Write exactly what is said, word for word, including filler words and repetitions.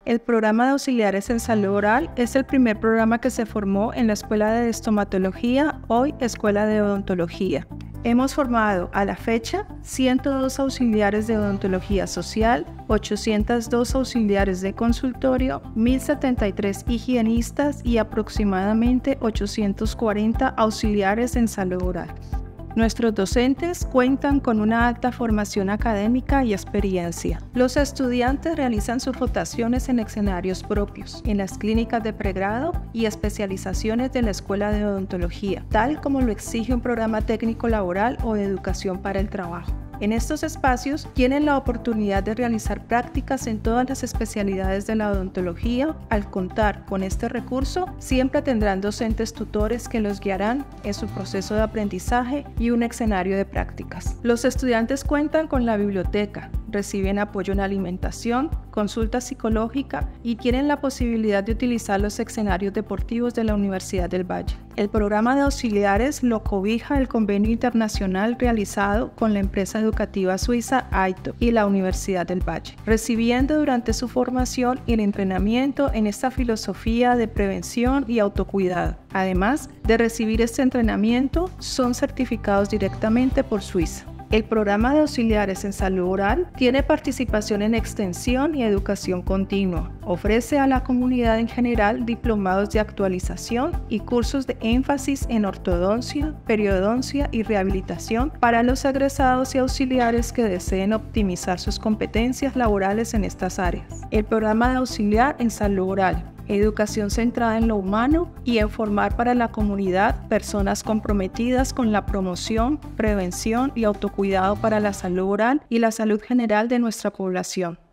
El programa de auxiliares en salud oral es el primer programa que se formó en la Escuela de Estomatología, hoy Escuela de Odontología. Hemos formado a la fecha ciento dos auxiliares de odontología social, ochocientos dos auxiliares de consultorio, mil setenta y tres higienistas y aproximadamente ochocientos cuarenta auxiliares en salud oral. Nuestros docentes cuentan con una alta formación académica y experiencia. Los estudiantes realizan sus rotaciones en escenarios propios, en las clínicas de pregrado y especializaciones de la Escuela de Odontología, tal como lo exige un programa técnico laboral o de educación para el trabajo. En estos espacios tienen la oportunidad de realizar prácticas en todas las especialidades de la odontología. Al contar con este recurso, siempre tendrán docentes tutores que los guiarán en su proceso de aprendizaje y un escenario de prácticas. Los estudiantes cuentan con la biblioteca, reciben apoyo en alimentación, consulta psicológica y tienen la posibilidad de utilizar los escenarios deportivos de la Universidad del Valle. El programa de auxiliares lo cobija el convenio internacional realizado con la empresa educativa suiza AITO y la Universidad del Valle, recibiendo durante su formación y el entrenamiento en esta filosofía de prevención y autocuidado. Además de recibir este entrenamiento, son certificados directamente por Suiza. El programa de auxiliares en salud oral tiene participación en extensión y educación continua. Ofrece a la comunidad en general diplomados de actualización y cursos de énfasis en ortodoncia, periodoncia y rehabilitación para los egresados y auxiliares que deseen optimizar sus competencias laborales en estas áreas. El programa de auxiliar en salud oral. Educación centrada en lo humano y en formar para la comunidad personas comprometidas con la promoción, prevención y autocuidado para la salud oral y la salud general de nuestra población.